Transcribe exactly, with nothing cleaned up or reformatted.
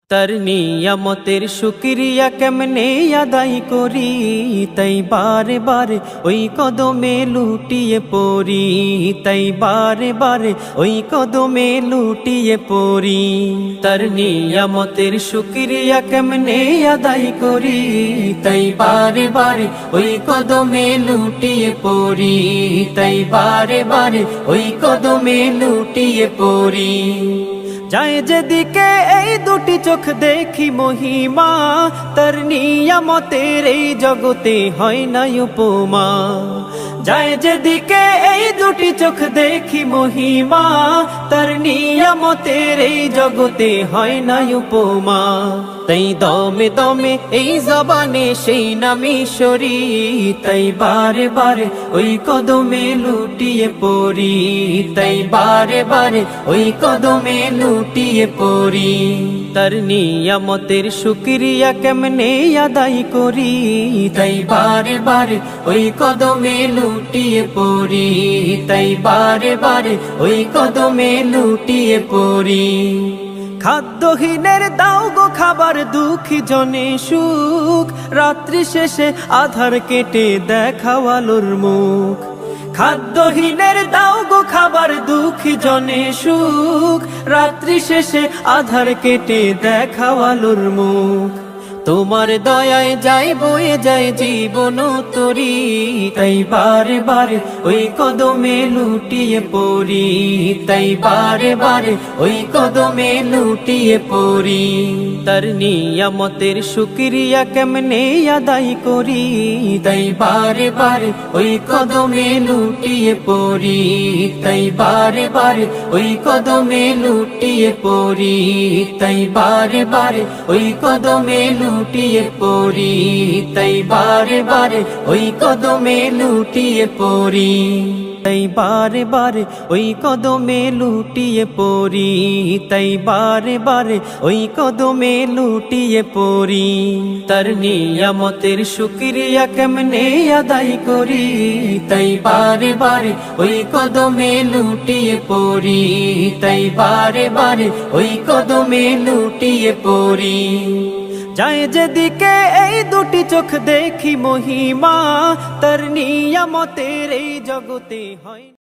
তার নিয়ামতের শুকরিয়া কেমনে আদায় করি, তাই বারে বারে ওই কদমে লুটিয়ে পড়ি, তাই বারে বারে ওই কদমে লুটিয়ে পড়ি। তার নিয়ামতের শুকরিয়া কেমনে আদায় করি, তাই বারে বারে ওই কদমে লুটিয়ে পড়ি, তাই বারে বারে ওই কদমে লুটিয়ে পড়ি। যায় যেদিকে এই দুটি চোখ দেখি মহিমা, তার নিয়ামতের এই জগতে হয় না উপমা। যায় যেদিকে এই দুটি চোখ দেখি মহিমা, তার নিয়ামতের এই জগতে হয় না উপমা। তাই দমে দমে এই জবানে সেই নামই সরি, তাই বারে বারে ওই কদমে লুটিয়ে পড়ি, তাই বারে বারে ওই কদমে লুটিয়ে পড়ি। তার নিয়ামতের শুকরিয়া কেমনে আদায় করি, তাই বারে বারে ওই কদমে লুটিয়ে পড়ি, তাই বারে বারে ওই কদমে লুটিয়ে পড়ি। খাদ্যহীনের দাও গো খাবার, দুঃখী জনে সুখ, রাত্রি শেষে আধার কেটে দেখাও আলোর মুখ। খাদ্যহীনের দাও গো খাবার, দুঃখী জনে সুখ, রাত্রি শেষে আধার কেটে দেখাও আলোর মুখ। তোমার দয়ায় যাই বয়ে যায় জীবন তরি, তাই বারে বারে ওই কদমে লুটিয়ে পড়ি, তাই বারে বারে ওই কদমে লুটিয়ে পড়ি। তার নিয়ামতের শুকরিয়া কেমনে আদায় করি, তাই বারে বারে ওই কদমে লুটিয়ে পড়ি, তাই বারে বারে ওই কদমে লুটিয়ে পড়ি, তাই বারে বারে ওই কদমে লুটিয়ে পড়ি, তাই বারে বারে ওই কদমে লুটিয়ে পড়ি, তাই বারে বারে ওই কদমে লুটিয়ে পড়ি, তাই বারে বারে ওই কদমে লুটিয়ে পড়ি। তার নিয়ামতের শুকরিয়া কেমনে আদায় করি, তাই বারে বারে ওই কদমে লুটিয়ে পড়ি, তাই বারে বারে ওই কদমে লুটিয়ে পড়ি। যায় যেদিকে এই দুটি চোখ দেখি মহিমা, তার নিয়ামতের এই জগতে হয়